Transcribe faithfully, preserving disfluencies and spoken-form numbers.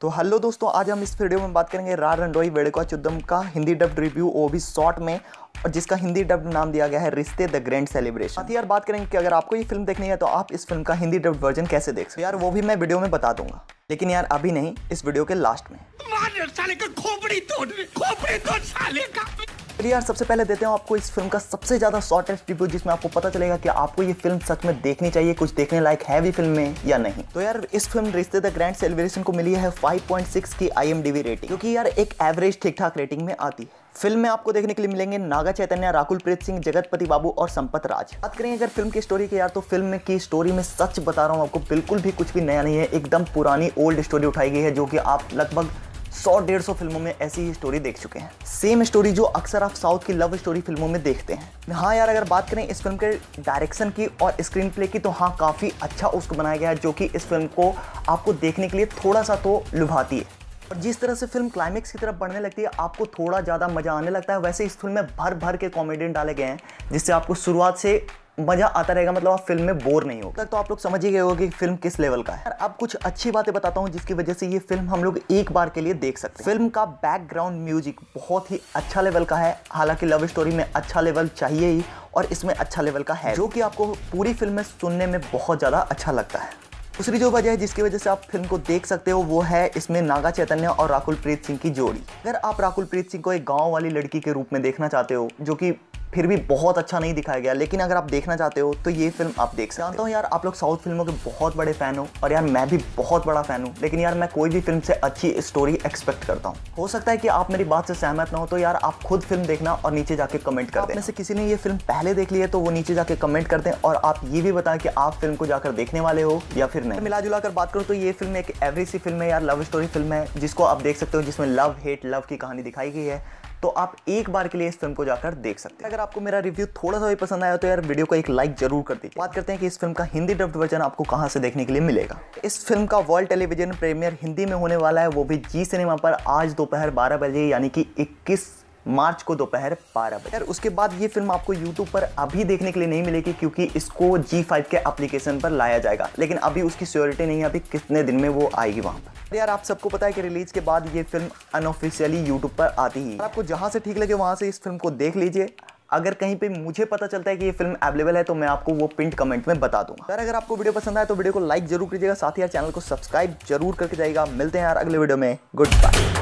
तो हेलो दोस्तों, आज हम इस वीडियो में बात करेंगे रा रंडोई वेडुका चुद्दम का हिंदी डब्ड रिव्यू, वो भी शॉर्ट में, और जिसका हिंदी डब्ड नाम दिया गया है रिश्ते द ग्रैंड सेलिब्रेशन। साथ ही यार बात करेंगे कि अगर आपको ये फिल्म देखनी है तो आप इस फिल्म का हिंदी डब्ड वर्जन कैसे देख सकते हो। यार वो भी मैं वीडियो में बता दूंगा, लेकिन यार अभी नहीं, इस वीडियो के लास्ट में। साले का खोपड़ी तोड़ खोपड़ी तोड़ साले का। यार सबसे पहले देते हैं आपको इस फिल्म का सबसे ज्यादा शॉर्टेस्ट रिव्यू, जिसमें आपको पता चलेगा कि आपको ये फिल्म सच में देखनी चाहिए, कुछ देखने लायक है भी फिल्म में या नहीं। तो यार इस फिल्म रिश्ते द ग्रैंड सेलिब्रेशन को मिली है फाइव पॉइंट सिक्स की I M D B rating, क्योंकि यार एक एवरेज ठीक ठाक रेटिंग में आती है। फिल्म में आपको देखने के लिए मिलेंगे नागा चैतन्य, राकुल प्रीत सिंह, जगतपति बाबू और संपत राज। बात करें अगर फिल्म की स्टोरी की यार, तो फिल्म की स्टोरी में सच बता रहा हूँ आपको, बिल्कुल भी कुछ भी नया नहीं है। एकदम पुरानी ओल्ड स्टोरी उठाई गई है, जो कि आप लगभग सौ डेढ़ सौ फिल्मों में ऐसी ही स्टोरी देख चुके हैं। सेम स्टोरी जो अक्सर आप साउथ की लव स्टोरी फिल्मों में देखते हैं। हाँ यार, अगर बात करें इस फिल्म के डायरेक्शन की और स्क्रीन प्ले की, तो हाँ काफ़ी अच्छा उसको बनाया गया है, जो कि इस फिल्म को आपको देखने के लिए थोड़ा सा तो लुभाती है। और जिस तरह से फिल्म क्लाइमेक्स की तरफ बढ़ने लगती है, आपको थोड़ा ज़्यादा मज़ा आने लगता है। वैसे इस फिल्म में भर भर के कॉमेडियन डाले गए हैं, जिससे आपको शुरुआत से मजा आता रहेगा, मतलब आप फिल्म में बोर नहीं होगा। तक तो आप लोग समझ ही गए होगे कि फिल्म किस लेवल का है। यार अब कुछ अच्छी बातें बताता हूँ, जिसकी वजह से ये फिल्म हम लोग एक बार के लिए देख सकते हैं। फिल्म का बैकग्राउंड म्यूजिक बहुत ही अच्छा लेवल का है, हालांकि लव स्टोरी में अच्छा लेवल चाहिए ही, और इसमें अच्छा लेवल का है, जो कि आपको पूरी फिल्म में सुनने में बहुत ज़्यादा अच्छा लगता है। दूसरी जो वजह है जिसकी वजह से आप फिल्म को देख सकते हो, वो है इसमें नागा चैतन्य और राकुल प्रीत सिंह की जोड़ी। अगर आप राकुल प्रीत सिंह को एक गाँव वाली लड़की के रूप में देखना चाहते हो, जो कि फिर भी बहुत अच्छा नहीं दिखाया गया, लेकिन अगर आप देखना चाहते हो तो ये फिल्म आप देख सकते हो। जानता हूँ यार आप लोग साउथ फिल्मों के बहुत बड़े फैन हो, और यार मैं भी बहुत बड़ा फैन हूँ, लेकिन यार मैं कोई भी फिल्म से अच्छी स्टोरी एक्सपेक्ट करता हूँ। हो सकता है कि आप मेरी बात से सहमत ना हो, तो यार आप खुद फिल्म देखना और नीचे जाके कमेंट कर दें। में से किसी ने ये फिल्म पहले देख ली है तो वो नीचे जाके कमेंट कर दें, और आप ये भी बताएं कि आप फिल्म को जाकर देखने वाले हो या फिर नहीं। मिला जुला कर बात करूँ तो ये फिल्म एक एवरेज सी फिल्म है यार, लव स्टोरी फिल्म है, जिसको आप देख सकते हो, जिसमें लव हेट लव की कहानी दिखाई गई है। तो आप एक बार के लिए इस फिल्म को जाकर देख सकते हैं। अगर आपको मेरा रिव्यू थोड़ा सा भी पसंद आया तो यार वीडियो को एक लाइक जरूर कर दीजिए। बात करते हैं कि इस फिल्म का हिंदी डब्ड वर्जन आपको कहां से देखने के लिए मिलेगा। इस फिल्म का वर्ल्ड टेलीविजन प्रीमियर हिंदी में होने वाला है, वो भी जी सिनेमा पर आज दोपहर बारह बजे, यानी कि इक्कीस मार्च को दोपहर बारह बजे। यार उसके बाद ये फिल्म आपको यूट्यूब पर अभी देखने के लिए नहीं मिलेगी, क्योंकि इसको जी फाइव के एप्लीकेशन पर लाया जाएगा, लेकिन अभी उसकी श्योरिटी नहीं है अभी कितने दिन में वो आएगी वहां पर। यार आप सबको पता है कि रिलीज के बाद ये फिल्म अनऑफिशियली यूट्यूब पर आती ही। आपको जहां से ठीक लगे वहां से इस फिल्म को देख लीजिए। अगर कहीं पे मुझे पता चलता है कि ये फिल्म अवेलेबल है तो मैं आपको वो पिंड कमेंट में बता दूंगा। यार अगर आपको वीडियो पसंद आए तो वीडियो को लाइक जरूर कीजिएगा, साथ ही यार चैनल को सब्सक्राइब जरूर करके जाइएगा। मिलते हैं यार अगले वीडियो में, गुड बाय।